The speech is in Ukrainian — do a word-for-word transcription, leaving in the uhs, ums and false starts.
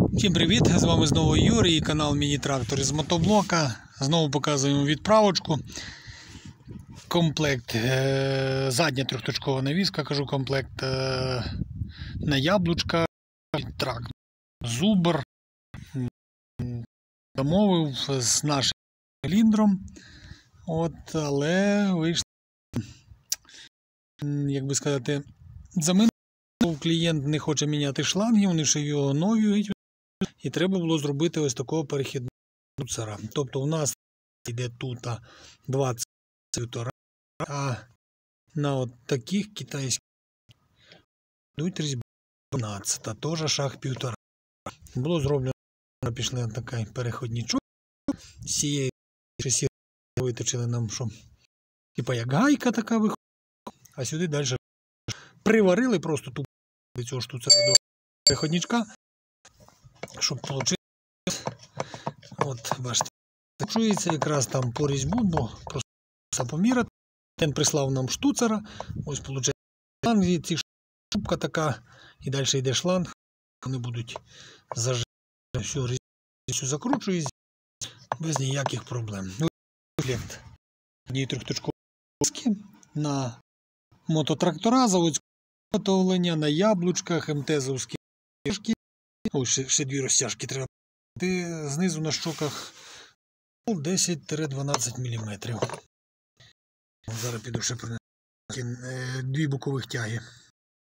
Всім привіт! З вами знову Юрій, канал Міні-трактор із мотоблока. Знову показуємо відправочку. Комплект, е задня трьохточкова навіска, кажу комплект е на яблучка, трактор Зубр. Домовив з нашим циліндром. От, але вийшло, як би сказати, замінив. Клієнт не хоче міняти шланги, вони ще його оновлюють. І треба було зробити ось такого перехідного штуцера. Тобто у нас йде тут двадцять півтора, а на от таких китайських йдуть різьби дванадцять, теж шаг півтора. Було зроблено, пішли такий переходничок. З цієї шасі виточили нам, що типа як гайка така виходить, а сюди далі приварили просто ту до цього штуцера до переходничка, щоб вийшло. От, бачите, чується якраз там по різьбу, бо просто поміряти. Він прислав нам штуцера, ось виходить шланги, ці шубка така, і далі йде шланг, вони будуть зажати, всю різьбу закручують без ніяких проблем. Комплект однієї трьохточкової на мототрактора, заводського виготовлення, на яблучках, МТЗовські розтяжки. Ось ще, ще дві розтяжки треба. Знизу на щоках десять дванадцять міліметрів. Зараз піду ще принесу дві бокових тяги.